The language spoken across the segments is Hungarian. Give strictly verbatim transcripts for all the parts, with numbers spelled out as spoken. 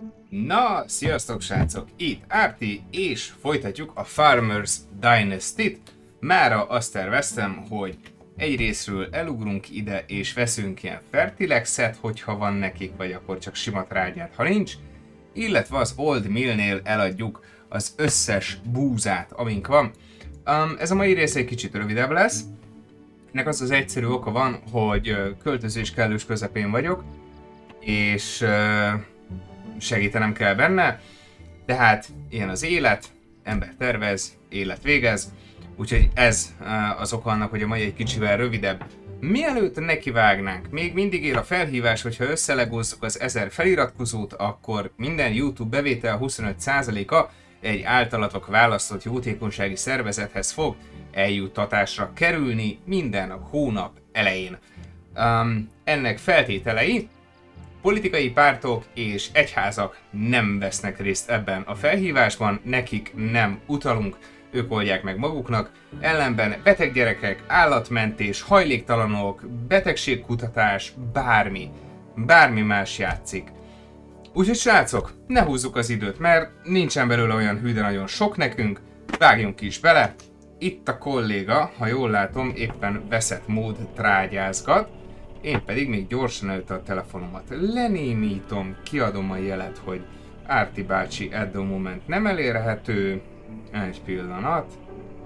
Na, sziasztok srácok! Itt Árti, és folytatjuk a Farmers Dynasty-t. Mára azt terveztem, hogy egyrészről elugrunk ide, és veszünk ilyen Fertilexet, hogyha van nekik, vagy akkor csak sima trágyát, ha nincs. Illetve az Old Millnél eladjuk az összes búzát, amink van. Um, ez a mai rész egy kicsit rövidebb lesz. Ennek az az egyszerű oka van, hogy költözés kellős közepén vagyok, és uh, segítenem kell benne. Tehát ilyen az élet, ember tervez, élet végez. Úgyhogy ez uh, az oka annak, hogy a mai egy kicsivel rövidebb. Mielőtt nekivágnánk, még mindig él a felhívás, hogyha összelegózzuk az ezer feliratkozót, akkor minden YouTube bevétel huszonöt százaléka egy általatok választott jótékonysági szervezethez fog eljuttatásra kerülni minden hónap elején. Um, ennek feltételei: politikai pártok és egyházak nem vesznek részt ebben a felhívásban, nekik nem utalunk, ők oldják meg maguknak, ellenben beteg gyerekek, állatmentés, hajléktalanok, betegségkutatás, bármi, bármi más játszik. Úgyhogy srácok, ne húzzuk az időt, mert nincsen belőle olyan hű, de nagyon sok nekünk, vágjunk is bele. Itt a kolléga, ha jól látom, éppen veszett mód trágyázgat, én pedig még gyorsan előtte a telefonomat lenémítom, kiadom a jelet, hogy Árti bácsi at the moment nem elérhető. Egy pillanat.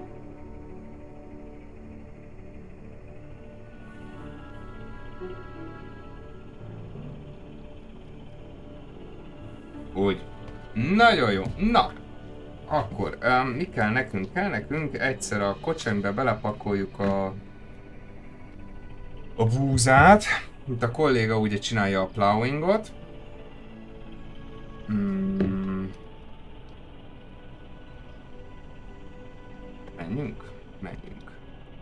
Úgy. Nagyon jó. Na. Akkor, um, mi kell nekünk? Kell nekünk egyszer a kocsinkba belepakoljuk a... a búzát. Itt a kolléga ugye csinálja a plowingot. Hmm. Menjünk? Menjünk.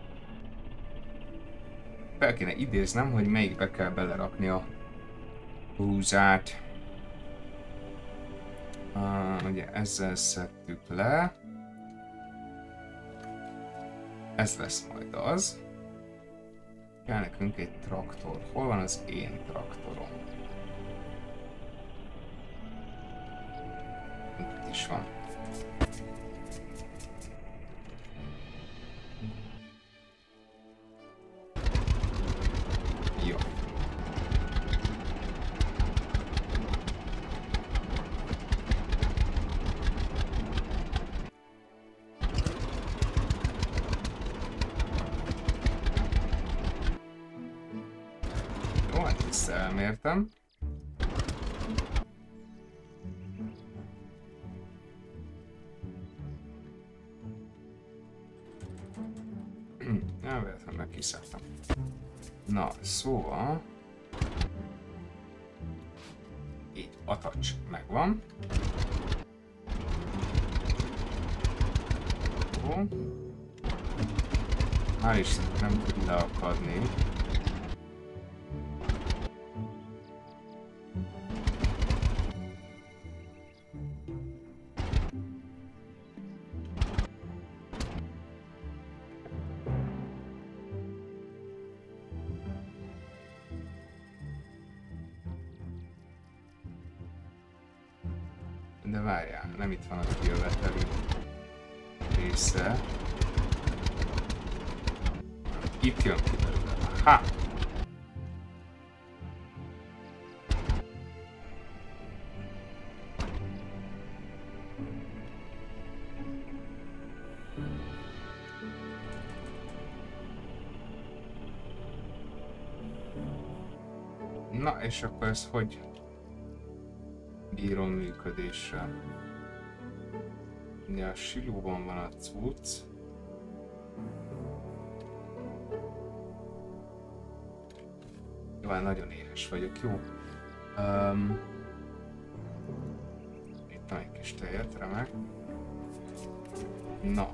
Fel kéne idéznem, hogy melyikbe kell belerakni a búzát. Uh, ugye ezzel szedtük le. Ez lesz majd az. Kell nekünk egy traktor. Hol van az én traktorom? Itt is van. Jó. Jó, hát ezt elmértem. Elvéletlen meg kiszedtem. Na, szóval... így, a touch megvan. Jó. Hál' Istennek nem tud leakadni. De várjál, nem itt van a kijöveteli része. Itt jön ki belőle. Ha! Na, és akkor ez hogy bírom működéssel? Ja, a silóban van a cucc. Jó, hát nagyon éhes vagyok, jó. Um, itt van egy kis tejet, remek. Na.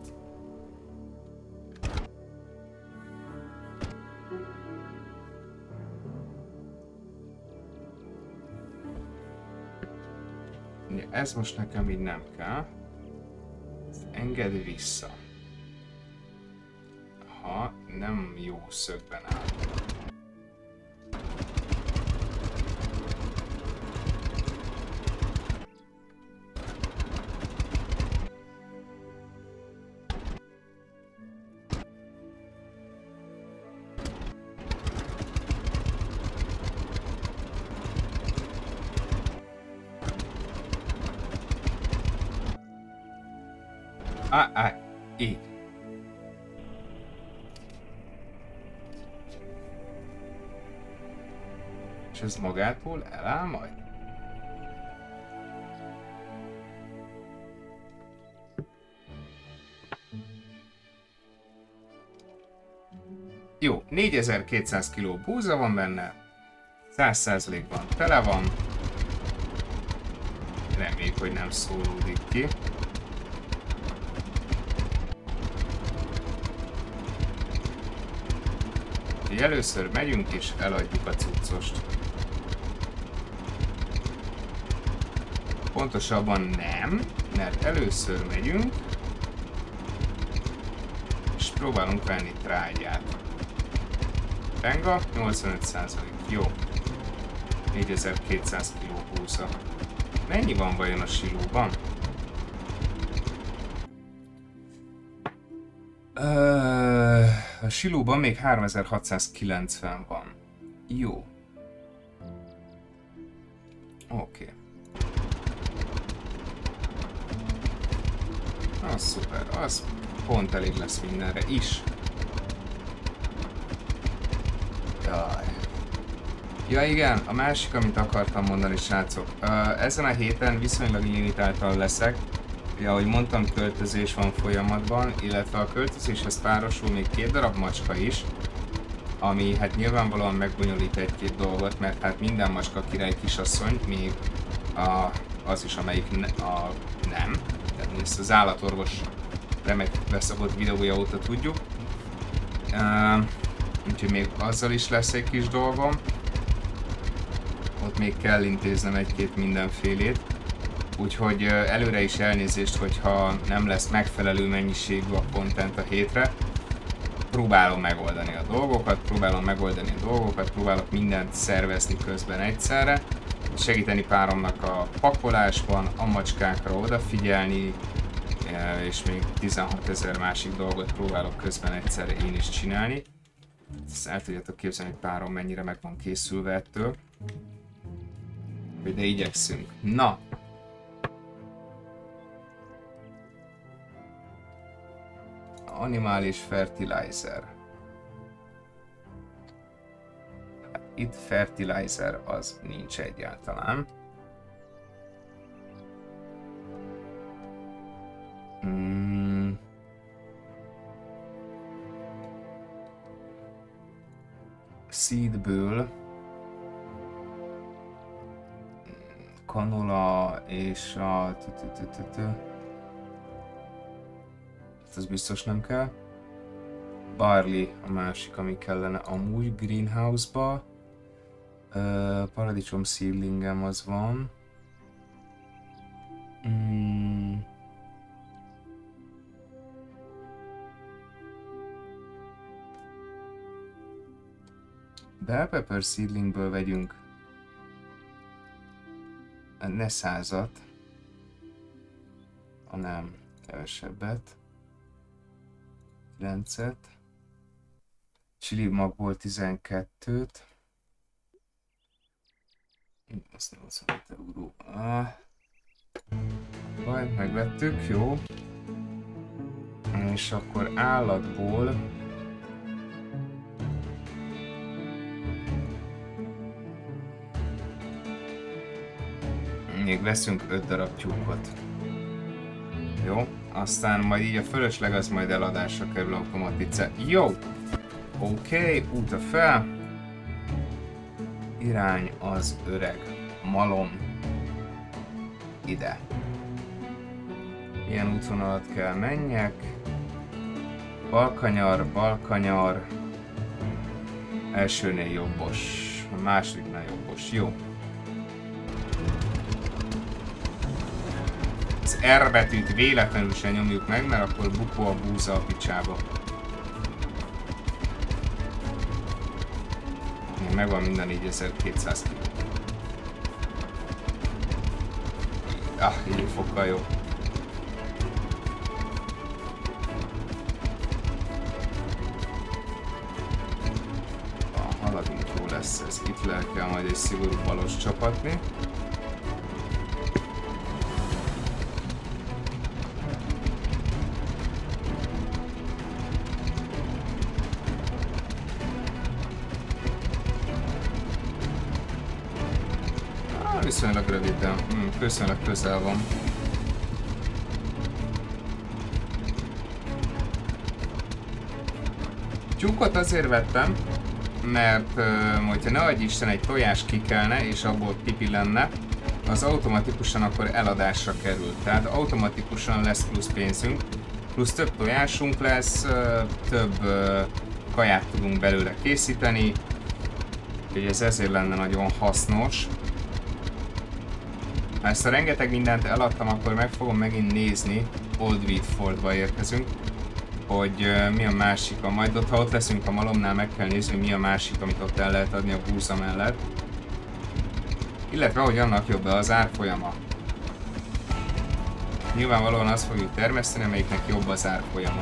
Ez most nekem így nem kell. Ezt engedd vissza. Ha nem jó szögben áll. Á, á, így. És ez magától eláll majd? Jó, négyezer-kétszáz kiló búza van benne, száz százalékban tele van. Reméljük, hogy nem szólódik ki. Így először megyünk és eladjuk a cuccost. Pontosabban nem, mert először megyünk és próbálunk venni trágyát. Penga, nyolcvanöt százalék. Jó. négyezer-kétszáz kiló búza. Mennyi van vajon a silóban? Uh, a silóban még háromezer-hatszázkilencven van. Jó. Oké. Okay. Az szuper. Az pont elég lesz mindenre is. Jaj. Ja igen, a másik, amit akartam mondani, srácok. Uh, ezen a héten viszonylag limitáltan leszek. Ja, ahogy mondtam, költözés van folyamatban, illetve a költözéshez párosul még két darab macska is, ami hát nyilvánvalóan megbonyolít egy-két dolgot, mert hát minden macska király kisasszony, még a, az is, amelyik ne, a, nem. Tehát ezt az állatorvos remek beszokott videója óta tudjuk. Uh, úgyhogy még azzal is lesz egy kis dolgom. Ott még kell intéznem egy-két mindenfélét. Úgyhogy előre is elnézést, hogyha nem lesz megfelelő mennyiségű a content a hétre. Próbálom megoldani a dolgokat, próbálom megoldani a dolgokat, próbálok mindent szervezni közben egyszerre. Segíteni páromnak a pakolásban, a macskákra odafigyelni, és még tizenhatezer másik dolgot próbálok közben egyszerre én is csinálni. Ezt el tudjátok képzelni, hogy párom mennyire meg van készülve ettől. De igyekszünk. Na! Animális fertilizer. Itt fertilizer az nincs egyáltalán. Mm. Seedből canola és a ez biztos nem kell. Barley a másik, ami kellene amúgy greenhouse-ba. Uh, paradicsom seedlingem az van. Mm. Bell pepper seedlingből vegyünk. Ne százat, hanem kevesebbet. kilencet. Chili magból tizenkettőt. Ez nyolcvanöt euró. Ah. Majd megvettük, jó. És akkor állatból még veszünk öt darab tyúkot. Jó, aztán majd így a fölösleg az majd eladásra kerül automatice. Jó! Oké, okay, útra fel. Irány az öreg malom. Ide. Ilyen útvonalat kell menjek. Balkanyar, balkanyar. Elsőnél jobbos. A másodiknál jobbos. Jó. Az R betűt véletlenül sem nyomjuk meg, mert akkor bukó a búza a picsába. Megvan minden négyezer-kétszáz kiló. Ah, így fokkal jó. A haladunk, jó lesz ez. Itt le kell majd egy szigorú balos csapatni. viszonylag röviden. Hmm, viszonylag közel van. Tyúkot azért vettem, mert hogyha ne adj Isten egy tojás kikelne és abból pipi lenne, az automatikusan akkor eladásra kerül. Tehát automatikusan lesz plusz pénzünk, plusz több tojásunk lesz, több kaját tudunk belőle készíteni, úgyhogy ez ezért lenne nagyon hasznos. Ha ezt a rengeteg mindent eladtam, akkor meg fogom megint nézni, Old Wheatfordba érkezünk, hogy uh, mi a másik, a majd ott, ha ott leszünk a malomnál, meg kell nézni, hogy mi a másik, amit ott el lehet adni a búza mellett. Illetve, hogy annak jobb az árfolyama. Nyilvánvalóan azt fogjuk termeszteni, amelyiknek jobb az árfolyama.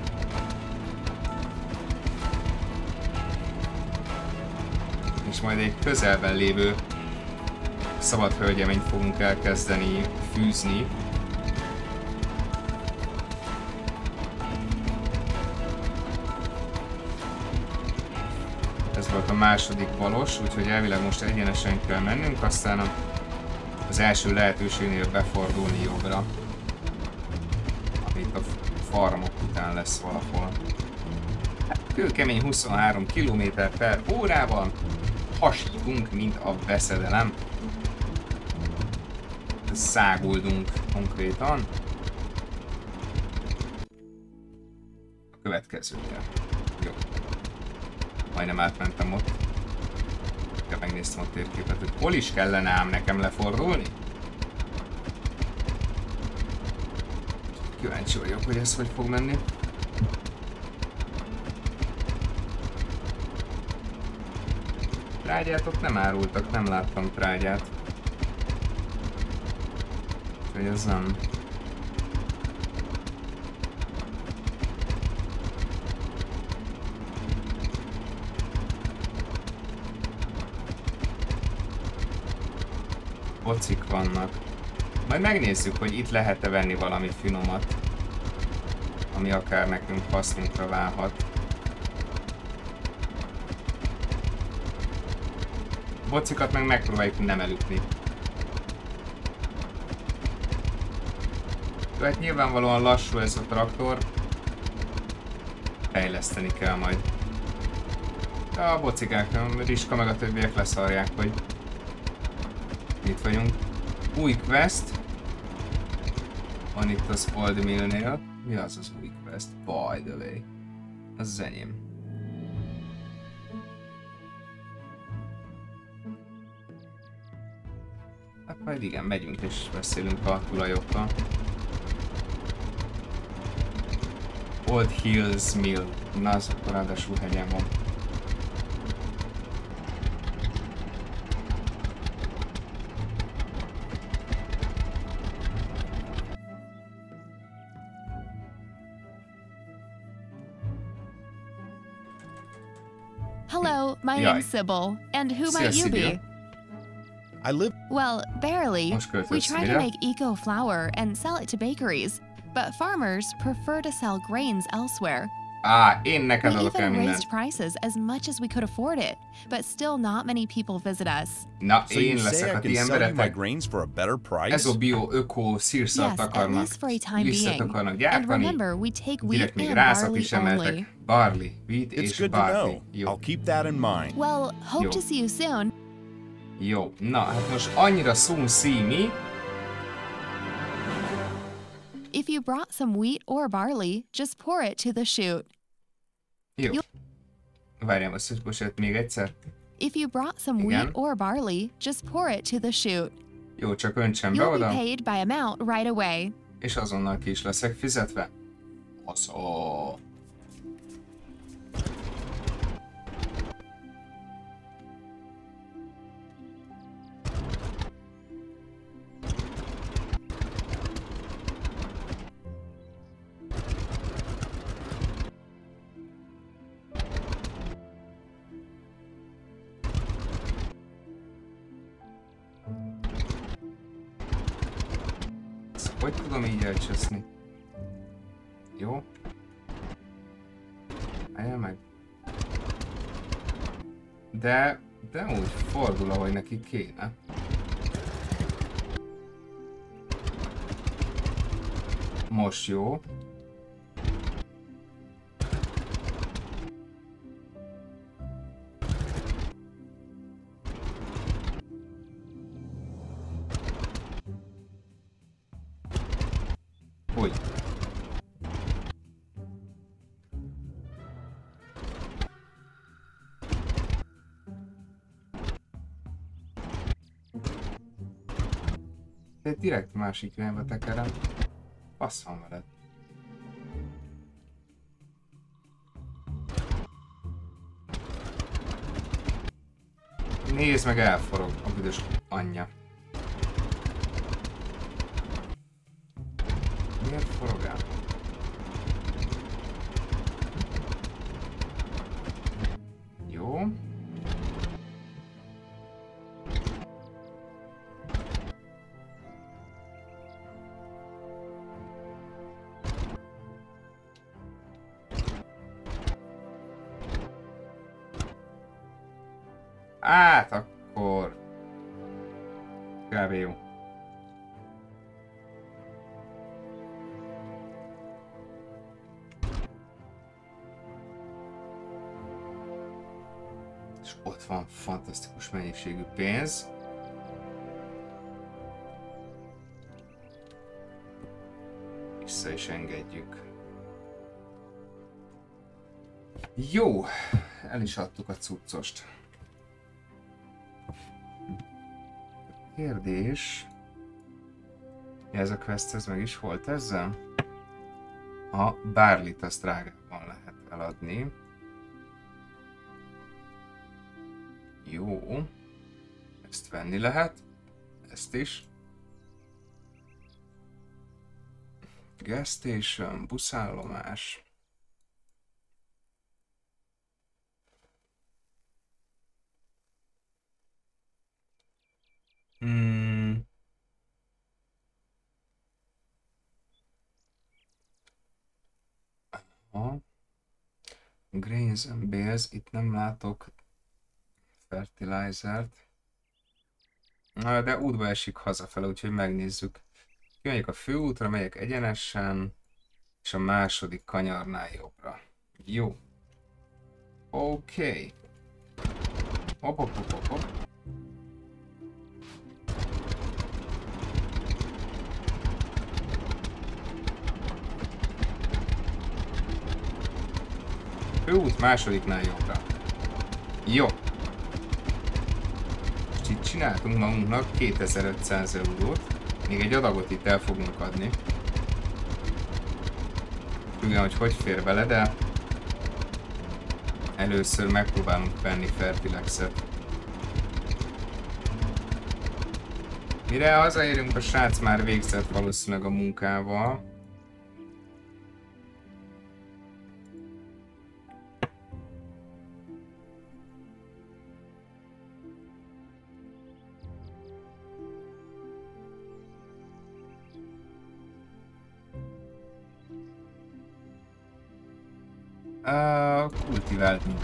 És majd egy közelben lévő szabad hölgyeményt fogunk elkezdeni fűzni. Ez volt a második balos, úgyhogy elvileg most egyenesen kell mennünk, aztán az első lehetőségnél befordulni jobbra. Amit a farmok után lesz valahol. Hát, kőkemény huszonhárom kilométer per órával hasítunk, mint a veszedelem. Száguldunk konkrétan. A következőre. Jó. Majdnem átmentem ott. Ja, megnéztem a térképet, hogy hol is kellene ám nekem lefordulni. Kíváncsi vagyok, hogy ez hogy fog menni. Trágyát ott nem árultak, nem láttam trágyát. Úgyhogy ez nem. Bocik vannak. Majd megnézzük, hogy itt lehet-e venni valami finomat, ami akár nekünk hasznunkra válhat. Bocikat meg megpróbáljuk nem elütni. Hát nyilvánvalóan lassú ez a traktor. Fejleszteni kell majd. De a bocikák, a Riska meg a többiek leszarják, hogy itt vagyunk. Új quest. Van itt az Old Millnél. Mi az az új quest? By the way. Az az enyém. Hát majd igen, megyünk és beszélünk a tulajokkal. Old Hills Mill. Na, az akkor ráadásul hegyen van. Hello, my Jaj. name's Sybil, and who Szia, might you Sibyl. be? I live. Well, barely. Most We költözsz, try to mire? make eco flour and sell it to bakeries, but farmers prefer to sell grains elsewhere. Á, én We neked adok el even mindent. raised prices as much as we could afford it, but still not many people visit us. Na, So you én say leszek I a can ti sell you my emberetek. grains for a better price? Ez a bio, öko, szírszart Yes, at akarnak, least for a time lisztet being. akarnak And gyártani. remember, we take wheat Direkt még and rázat barley is only. emeltek. Barley, wheat It's és good to barley. know. Jó. I'll keep that in mind. Well, hope Yo. to see you soon. Jó, na hát most annyira soon see me. If you brought some wheat or barley, just pour it to the chute. Jó. Várjál, most bocsánat, még egyszer. If you brought some Igen. wheat or barley, just pour it to the chute. Jó, csak öntsem be You'll be oda, paid by amount right away. és azonnal ki is leszek fizetve. Oszó. Ezt hogy tudom így elcseszni? Jó. Álljál meg. De, de úgy fordul, ahogy neki kéne. Most jó. Hogy? De direkt másik irányba tekerem. Fasz van veled. Nézd meg, elforog a büdös anyja. Miért forog el? Jó. Hát akkor... Kb. Jó. És ott van fantasztikus mennyiségű pénz. Vissza is engedjük. Jó, el is adtuk a cuccost. Kérdés... Ez a quest, ez meg is volt ezzel? A barleyt azt drágában lehet eladni. Jó. Ezt venni lehet. Ezt is. Gas station, buszállomás. Hmm. Aha. Grains and bales, itt nem látok fertilizert. Na, de útba esik hazafele, úgyhogy megnézzük. Kimegyek a főútra, megyek egyenesen, és a második kanyarnál jobbra. Jó. Oké. Okay. Hopp, hopp, hopp, hopp, hopp. Főút másodiknál jobbra. Jó. Most itt csináltunk magunknak kétezer-ötszáz eurót. Még egy adagot itt el fogunk adni. Tudjam, hogy hogy fér bele, de először megpróbálunk venni Fertilexet. Mire hazaérünk, a srác már végzett valószínűleg a munkával. Uh, kultiválni.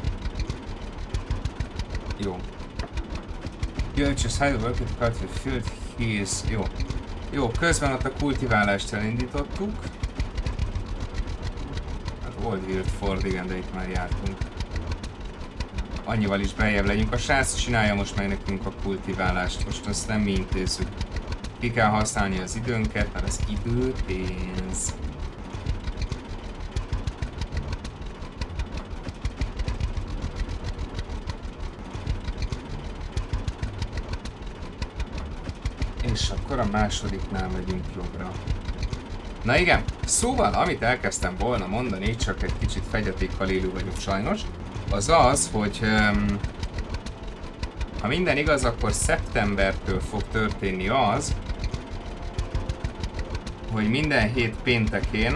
Jó. You just hide the work at the cultivate field. He is... Jó. Jó, közben ott a kultiválást elindítottuk. Hát Old Wildford, igen, de itt már jártunk. Annyival is beljebb legyünk. A srác csinálja most meg nekünk a kultiválást. Most azt nem mi intézzük. Ki kell használni az időnket, mert az idő pénz. És akkor a másodiknál megyünk jobbra. Na igen, szóval amit elkezdtem volna mondani, csak egy kicsit fegyetékkal élő vagyok sajnos, az az, hogy um, ha minden igaz, akkor szeptembertől fog történni az, hogy minden hét péntekén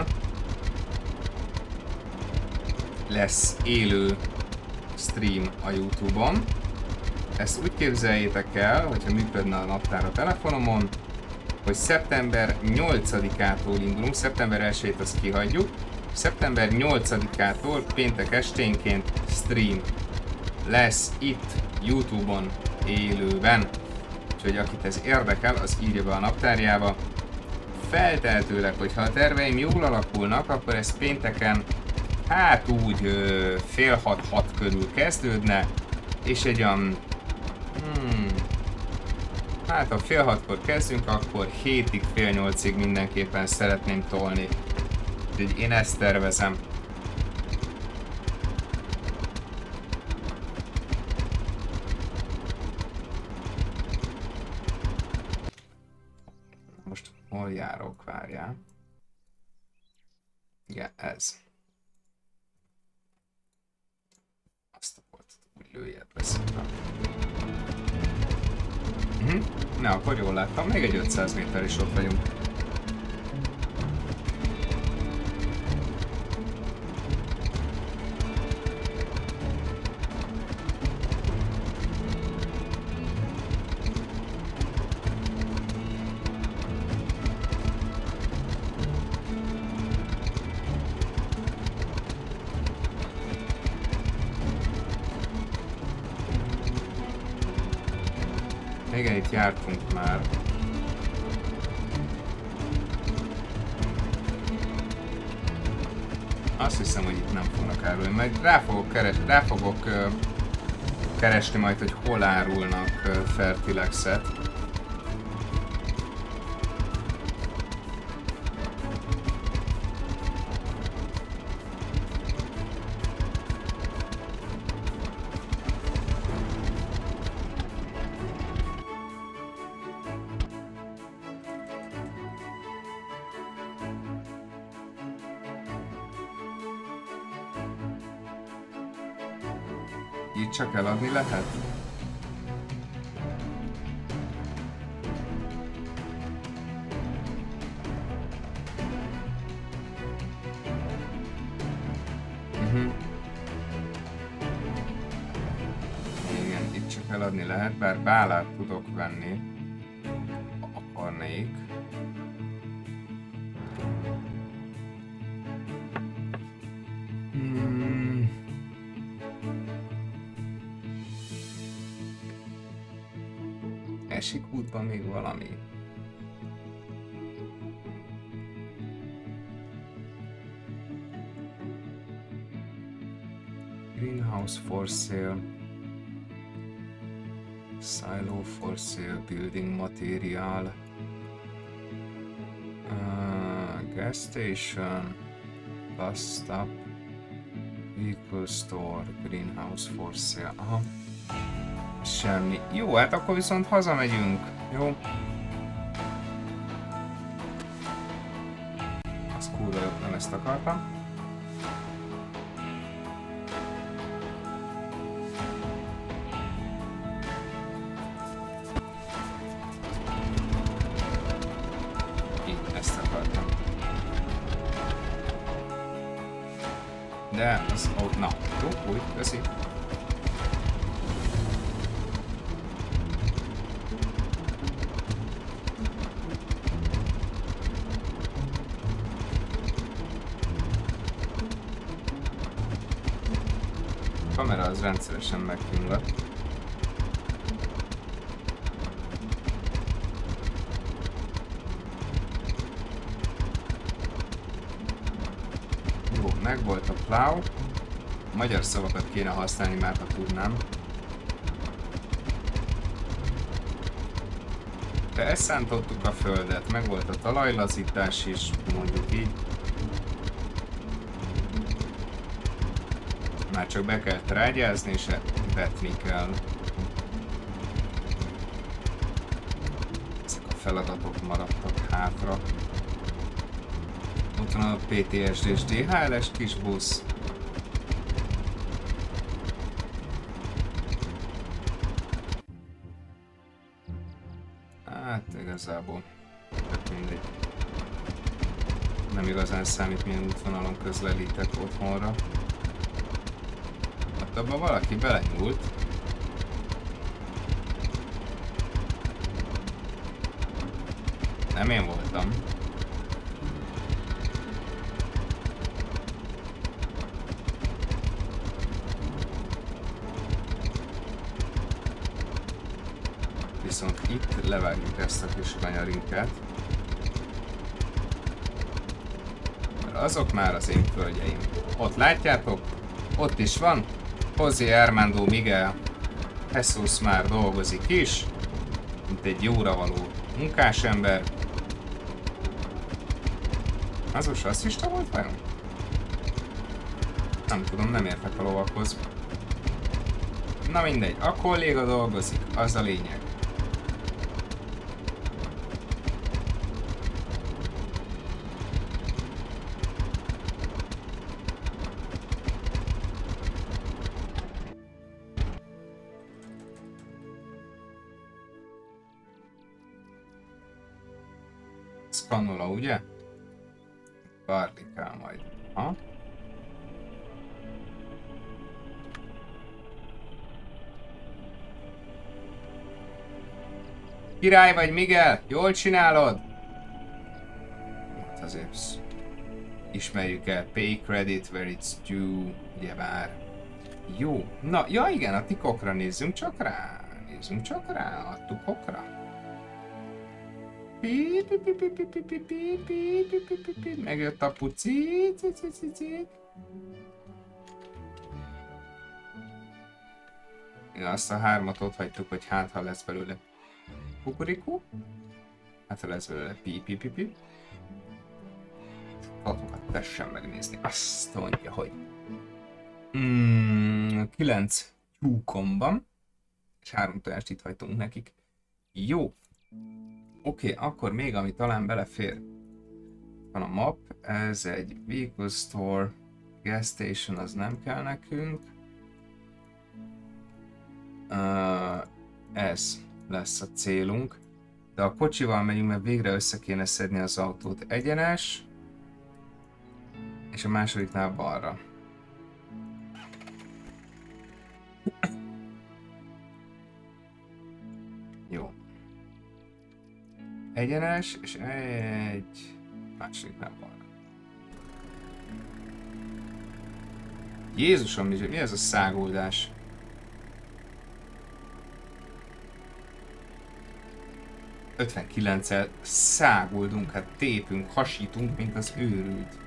lesz élő stream a YouTube-on. Ezt úgy képzeljétek el, hogyha működne a naptár a telefonomon, hogy szeptember nyolcadikától indulunk, szeptember elsejét azt kihagyjuk, szeptember nyolcadikától péntek esténként stream lesz itt YouTube-on élőben. Úgyhogy akit ez érdekel, az írja be a naptárjába. feltehetőleg, hogyha a terveim jól alakulnak, akkor ez pénteken hát úgy ö, fél hat-hat körül kezdődne, és egy olyan... Hmm, hát ha fél hatkor kezdünk, akkor hétig, fél nyolcig mindenképpen szeretném tolni. Úgyhogy én ezt tervezem. Most hol járok, várjál. Igen, ez. Azt a polcot úgy lőjed beszéltem. Uh-huh. Na, akkor jól láttam, még egy ötszáz méter is ott vagyunk. Igen, itt jártunk már. Azt hiszem, hogy itt nem fognak árulni. Majd rá fogok, keres, rá fogok uh, keresni majd, hogy hol árulnak uh, Fertilexet. Így csak eladni lehet? Uh-huh. Igen, itt csak eladni lehet, bár bálát tudok venni, ha akarnék. Esik útban még valami. Greenhouse for sale. Silo for sale. Building material. Uh, gas station. Bus stop. Vehicle store. Greenhouse for sale. Aha. Semmi. Jó, hát akkor viszont hazamegyünk. Jó. Az kurva jó, nem ezt akartam. Így, ezt akartam. De az... Oh, na, jó, úgy, köszi. A kamera az rendszeresen meggyulladt. Jó, megvolt a plow. Magyar szavakat kéne használni már, ha tudnám. De ezt szántottuk a földet, megvolt a talajlazítás is, mondjuk így. Már csak be kell trágyázni és vetni kell. Ezek a feladatok maradtak hátra. Ott van a pé té es dé és dé há el-es kis busz. Hát igazából tök mindegy. Nem igazán számít, milyen útvonalon közlelítek otthonra. Hát abban valaki belenyúlt. Nem én voltam. Viszont itt levágjuk ezt a kis kanyarinkát. azok már az én földjeim. Ott látjátok? Ott is van. José Armando Miguel Jesus már dolgozik is, mint egy jóra való munkásember. Az most rasszista volt vajon? Nem tudom, nem értek a lovakhoz. Na mindegy, a kolléga dolgozik, az a lényeg. Canola, ugye? Garlikál majd. Ha? Király vagy, Miguel? Jól csinálod? Hát azért ismerjük el. Pay credit where it's due. Ugyebár. Jó. Na, ja igen, a tikokra nézzünk csak rá. Nézzünk csak rá a tukokra. Megjött a puci. Azt a hármat ott hagytuk, hogy hát ha lesz belőle kukurikú. Hát ha lesz belőle pi-pi-pi-pi. Adatokat tessen megnézni. Azt mondja, hogy mm, kilenc tyúkom van. És három tojást itt hagytunk nekik. Jó. Oké, okay, akkor még ami talán belefér. Van a map, ez egy vehicle store, gas station, az nem kell nekünk. Uh, ez lesz a célunk. De a kocsival megyünk, mert végre össze kéne szedni az autót. Egyenes. És a másodiknál balra. Jó. Egyenes, és egy másodiknál balra. Jézusom, mi ez a száguldás? ötvenkilenccel száguldunk, hát tépünk, hasítunk, mint az őrült.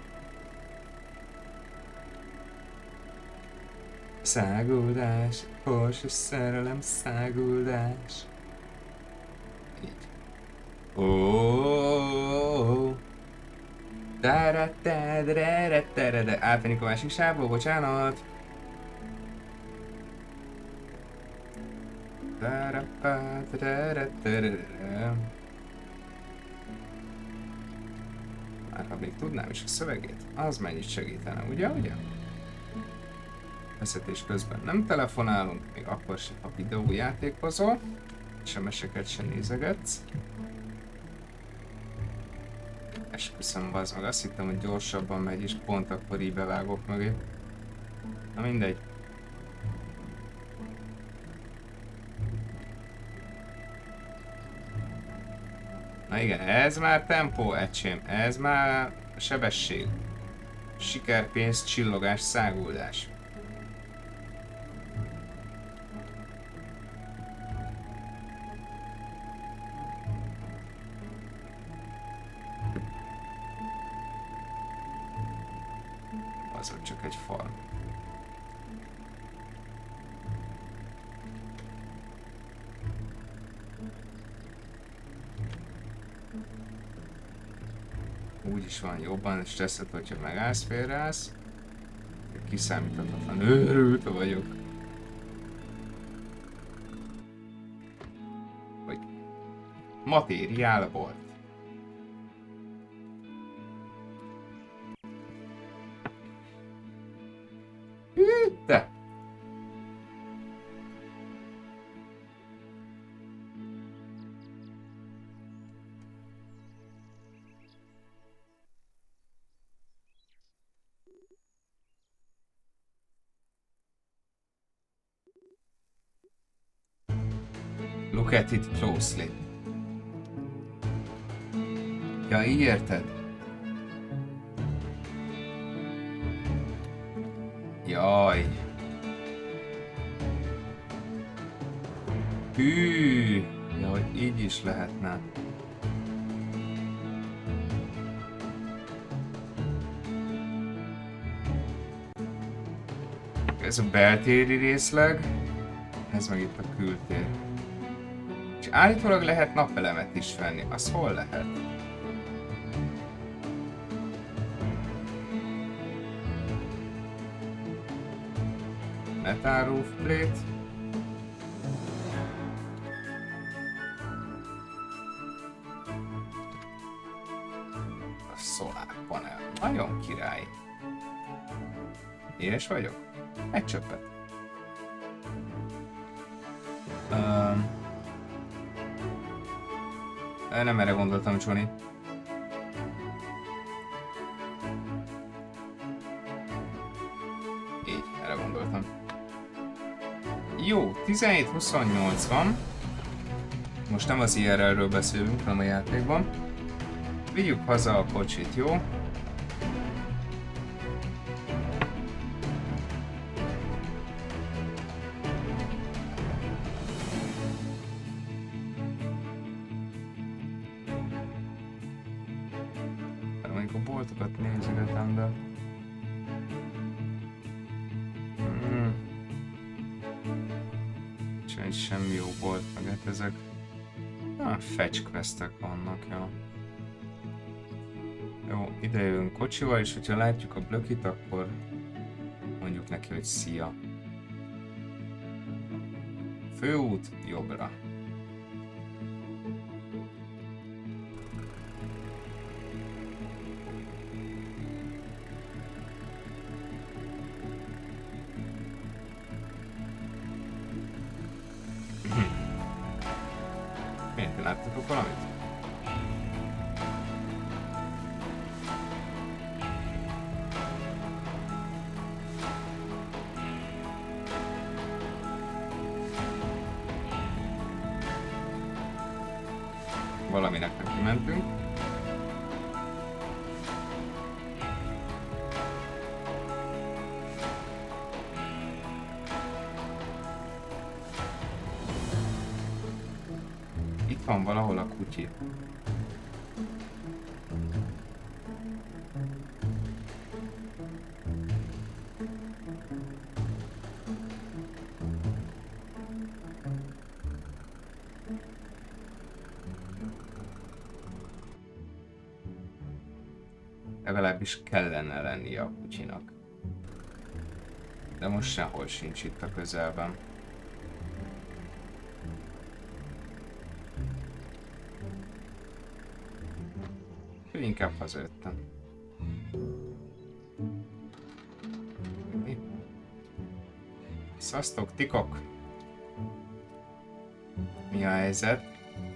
Száguldás, Porsche szerelem, száguldás. Így. Óóóóó. De átmenjük a másik sávból, bocsánat. Már ha még tudnám is a szövegét, az mennyit segítene, ugye, ugye? Vezetés közben nem telefonálunk, még akkor sem, ha videójátékozol, es em es-eket sem nézegetsz. Esküszöm, bazd meg, azt hittem, hogy gyorsabban megy, és pont akkor így bevágok mögé. Na mindegy. Na igen, ez már tempó, ecsém, ez már sebesség. Sikerpénz, csillogás, száguldás. Az ott csak egy farm. Úgy is van jobban, és teszed, hogyha megállsz, félreállsz. Kiszámíthatatlan őrült vagyok. Vagy materiálból. Te! Look at it closely. Ja, így érted? Jaj. Hű. Ja, hogy így is lehetne. ez a beltéri részleg, ez meg itt a kültér. És állítólag lehet napelemet is venni. Az hol lehet? Metal roof plate. A solar panel. Nagyon király. Éhes vagyok? Egy csöppet. Um, nem erre gondoltam, Csoni. Így, erre gondoltam. Jó, tizenhét huszonnyolc van. Most nem az i er el-ről beszélünk, hanem a játékban. Vigyük haza a kocsit, jó? Mondjuk a boltokat nézgetem, de... Hmm. Nincs semmi jó bolt, meg hát ezek... Ah, fetch questek vannak, jó. Jó, ide jövünk kocsival, és hogyha látjuk a blökit, akkor mondjuk neki, hogy szia. Főút jobbra. Miért láttuk valamit? Valaminek neki mentünk. Itt van valahol a kutyi. Legalábbis kellene lennie a kutyinak. De most sehol sincs itt a közelben. Úgyhogy inkább hazajöttem. Mi? Szasztok, tikok! Mi a helyzet?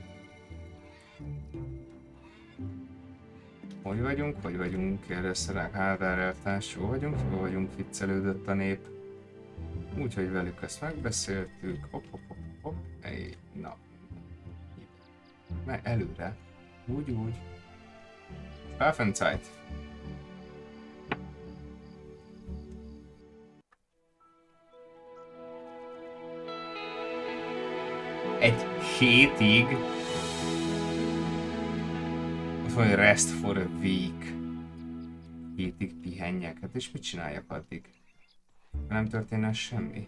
Hogy vagyunk? Hogy vagyunk? Kérdezte rá Hádár eltárs. Jó vagyunk? Jó vagyunk? Viccelődött a nép. Úgyhogy velük ezt megbeszéltük. Hopp, hopp, hopp, hopp. Ej, na. Mert előre. Úgy, úgy. Waffenzeit. Egy hétig ott van, hogy rest for a week. Hétig pihenjek. Hát és mit csináljak addig? Nem történne semmi.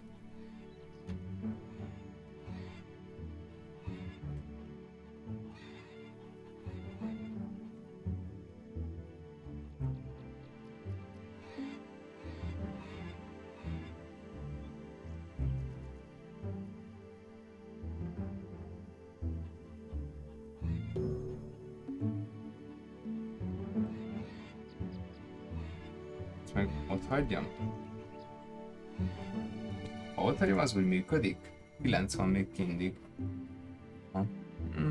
Meg ott hagyjam? Ha ott hagyom, az úgy működik? kilenc van még mindig. Ha. Hm.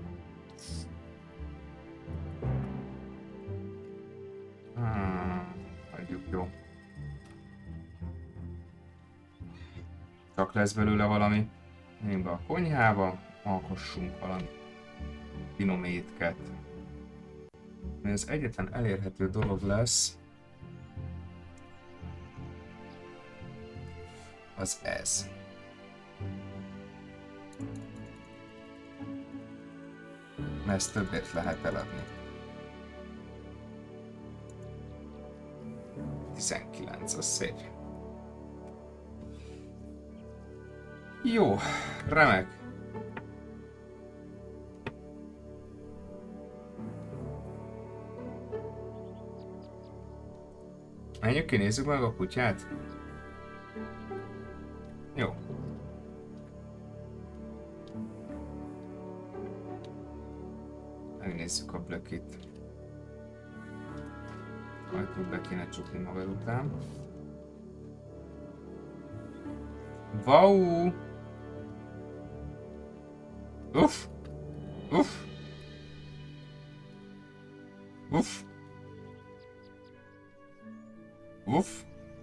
Ah, hagyjuk, jó. Csak lesz belőle valami. Menjünk be a konyhába, alkossunk valami finom étket. Ami az egyetlen elérhető dolog lesz, az ez. Ezt többet lehet eladni. tizenkilenc, az szép. Jó, remek. Menjünk ki, nézzük meg a kutyát. Jó. Megnézzük a Blackit. Majd be kéne csukni magad után. Wow! Uff! Uff! Uff! Uff!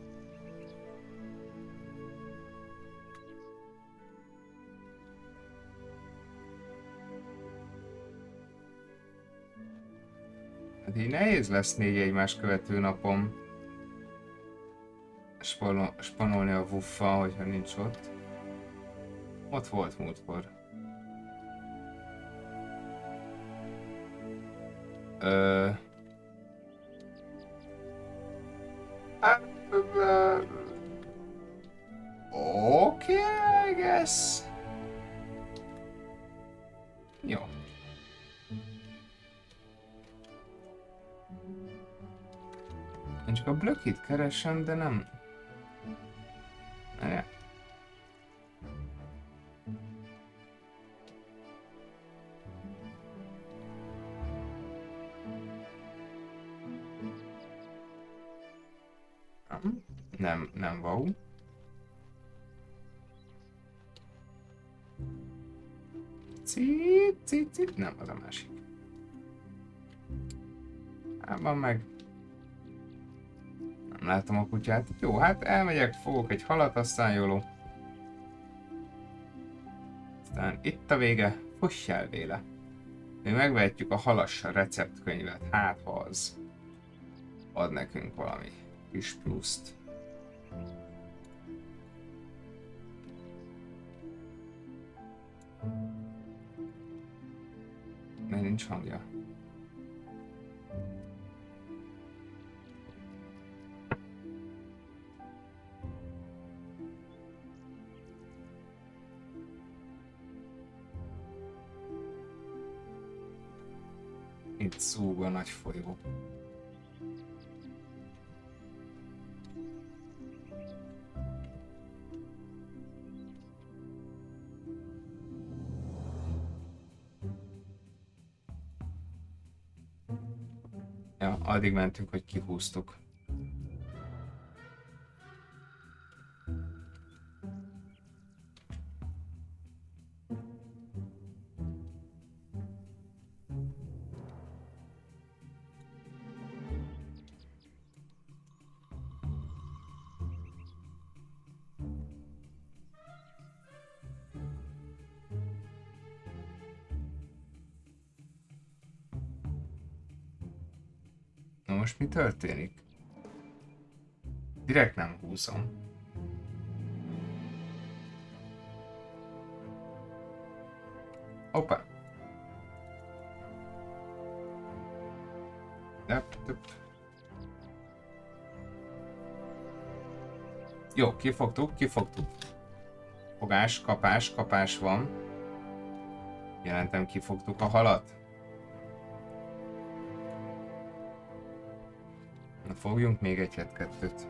Hát így nehéz lesz négy egymás követő napom spanol, spanolni a Wuffa, hogyha nincs ott. Ott volt múltkor. Ö... Oké, okay, I guess. Jó. Én csak a Blackit keresem, de nem... Ja. Nem, nem wow. Cít, cít, cít. Nem, az a másik. Hát van meg. Nem látom a kutyát. Jó, hát elmegyek, fogok egy halat, aztán jóló. Aztán itt a vége, fuss el véle. Mi megvehetjük a halas receptkönyvet, hát ha az ad nekünk valami kis pluszt. Miért nincs hangja? Itt szúg a nagy folyó. Ja, addig mentünk, hogy kihúztuk. Na most mi történik? Direkt nem húzom. Hoppá! Töp, töp. Jó, kifogtuk, kifogtuk. Fogás, kapás, kapás van. Jelentem, kifogtuk a halat. Na, fogjunk még egyet-kettőt.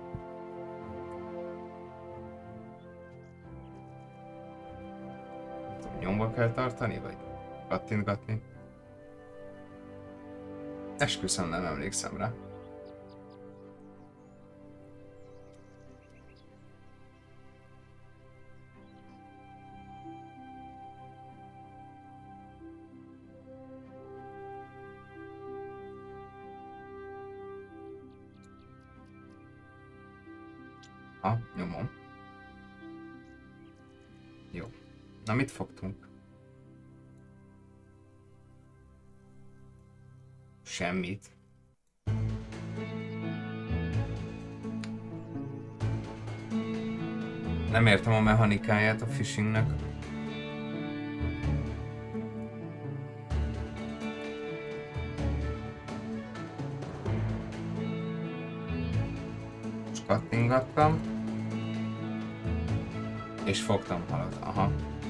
Nyomba kell tartani, vagy kattintgatni? Esküszöm, nem emlékszem rá. Ha, nyomom. Jó. Na, mit fogtunk? Semmit. Nem értem a mechanikáját a phishingnek. Most kattingattam. És fogtam halat, aha.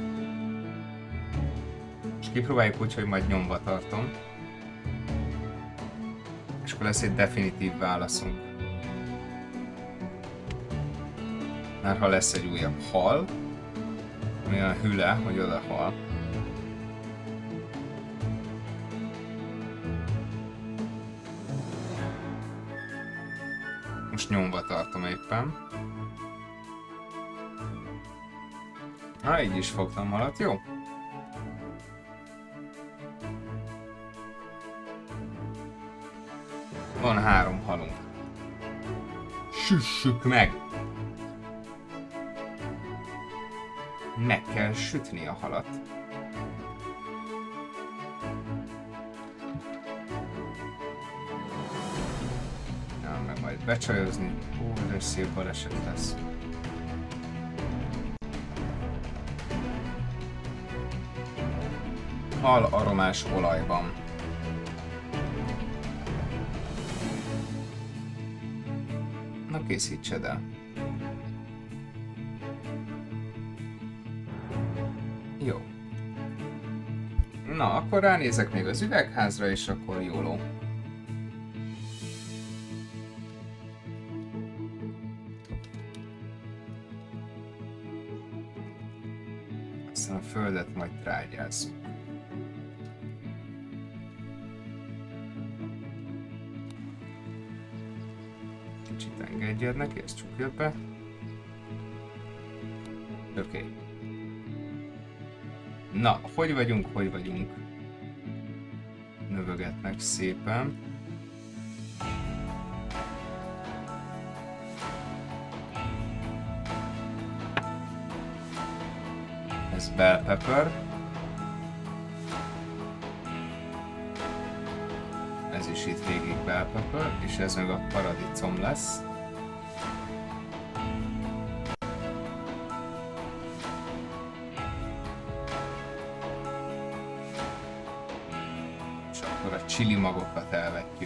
És kipróbáljuk úgy, hogy majd nyomva tartom. És akkor lesz egy definitív válaszunk. Már ha lesz egy újabb hal, ami olyan hüle, hogy oda hal. Most nyomva tartom éppen. Na, így is fogtam halat, jó? Van három halunk. Süssük meg! Meg kell sütni a halat. Na, meg majd becsajozni. Ó, de szép baleset lesz. Hal aromás olajban. Na, készítsed el. Jó. Na, akkor ránézek még az üvegházra, és akkor jóló. Aztán a földet majd trágyázzuk. Kicsit engedjed neki, ezt csukjad be. Oké. Okay. Na, hogy vagyunk, hogy vagyunk? Növögetnek szépen. Ez bell pepper. Ez is itt végig bell pepper, és ez meg a paradicsom lesz. Chili magokat elvetjük.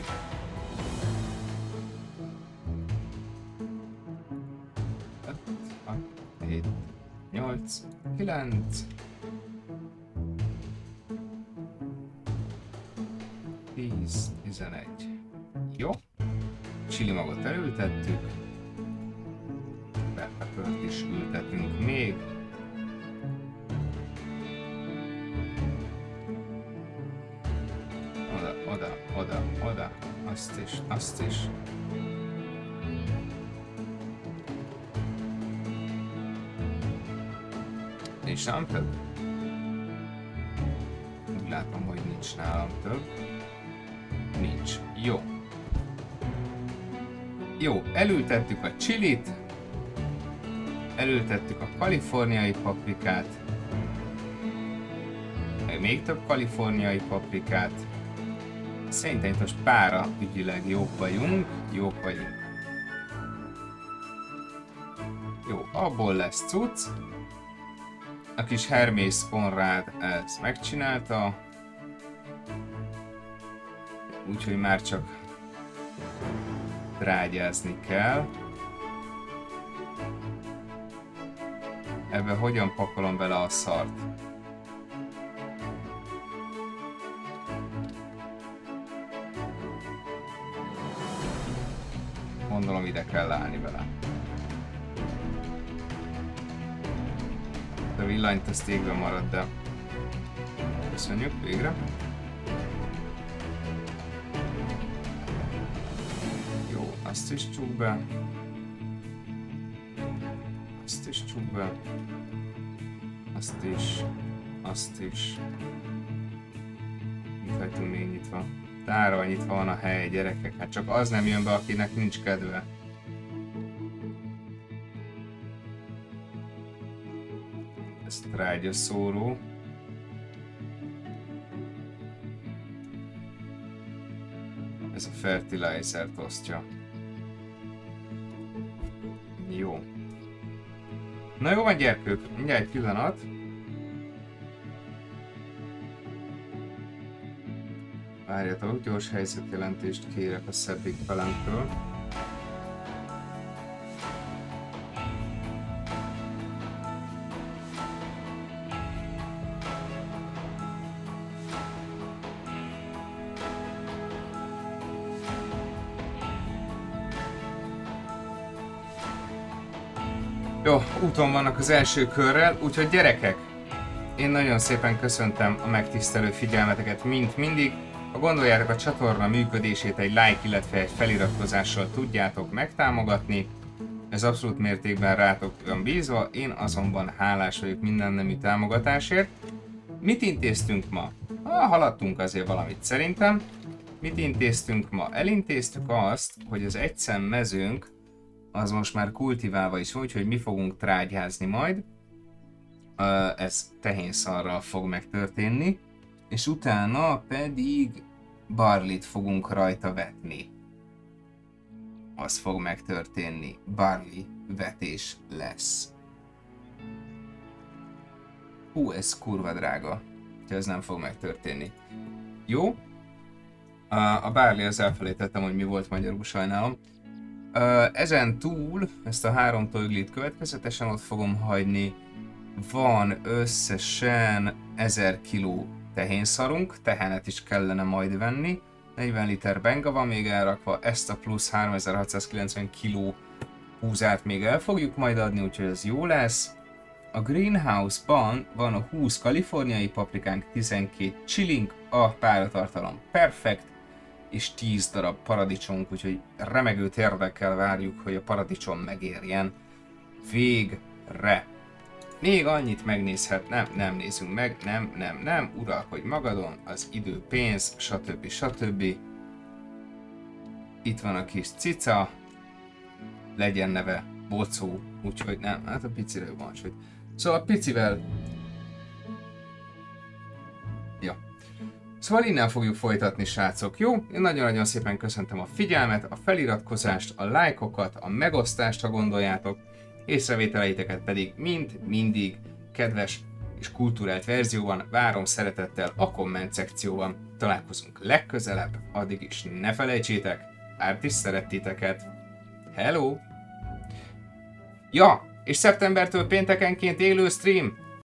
öt, hat, hét, nyolc, kilenc, tíz, tizenegy. Jó. Chili magot elültettük. Bell peppert is ültetünk még. Oda, oda, oda, azt is, azt is. Nincs nálam több? Úgy látom, hogy nincs nálam több. Nincs. Jó. Jó, elültettük a chilit. Elültettük a kaliforniai paprikát. Még több kaliforniai paprikát. Szerintem most pára ügyileg jók vagyunk, jók vagyunk. Jó, abból lesz cucc. A kis Hermész Konrád ezt megcsinálta. Úgyhogy már csak trágyázni kell. Ebbe hogyan pakolom bele a szart? Gondolom, ide kell állni vele. A villanyt azt égve marad, de köszönjük végre. Jó, azt is csuk be. Azt is csuk be. Azt is. Azt is. Mit hagytunk még nyitva? Tárral nyitva van a hely, gyerekek. Hát csak az nem jön be, akinek nincs kedve. Ez trágya szóró. Ez a fertilizer-t osztja. Jó. Na jó van, gyerkők, mindjárt egy pillanat. Várjatok, gyors helyzetjelentést kérek a szebbik felemtől. Jó, úton vannak az első körrel, úgyhogy gyerekek, én nagyon szépen köszöntem a megtisztelő figyelmeteket, mint mindig. Ha gondoljátok, a csatorna működését egy like, illetve egy feliratkozással tudjátok megtámogatni. Ez abszolút mértékben rátok van bízva, én azonban hálás vagyok minden nemű támogatásért. Mit intéztünk ma? Ha, haladtunk azért valamit szerintem. Mit intéztünk ma? Elintéztük azt, hogy az egyszem mezőnk az most már kultiválva is, úgyhogy mi fogunk trágyázni majd. Uh, ez tehénszarral fog megtörténni. És utána pedig barlit fogunk rajta vetni. Az fog megtörténni. Barley vetés lesz. Hú, ez kurva drága. Úgyhogy ez nem fog megtörténni. Jó? Uh, a barley, az elfelejtettem, hogy mi volt magyarul, sajnálom. Uh, ezen túl ezt a három toiglit következetesen ott fogom hagyni. Van összesen ezer kiló tehénszarunk, tehenet is kellene majd venni. negyven liter benga van még elrakva, ezt a plusz háromezer-hatszázkilencven kiló húzát még el fogjuk majd adni, úgyhogy ez jó lesz. A greenhouse-ban van a húsz kaliforniai paprikánk, tizenkét chilink, a páratartalom perfekt, és tíz darab paradicsomunk, úgyhogy remegő térdekkel várjuk, hogy a paradicsom megérjen végre. Még annyit megnézhet, nem, nem nézünk meg, nem, nem, nem, uralkodj magadon, az idő, pénz, stb. stb. Itt van a kis cica, legyen neve Bocó, úgyhogy nem, hát a piciről van, hogy... Szóval a picivel... Ja. Szóval innen fogjuk folytatni, srácok, jó? Én nagyon-nagyon szépen köszöntöm a figyelmet, a feliratkozást, a lájkokat, a megosztást, ha gondoljátok, észrevételeiteket pedig mind, mindig kedves és kulturált verzióban várom szeretettel a komment szekcióban. Találkozunk legközelebb, addig is ne felejtsétek, Árti szeret titeket. Hello! Ja, és szeptembertől péntekenként élő stream,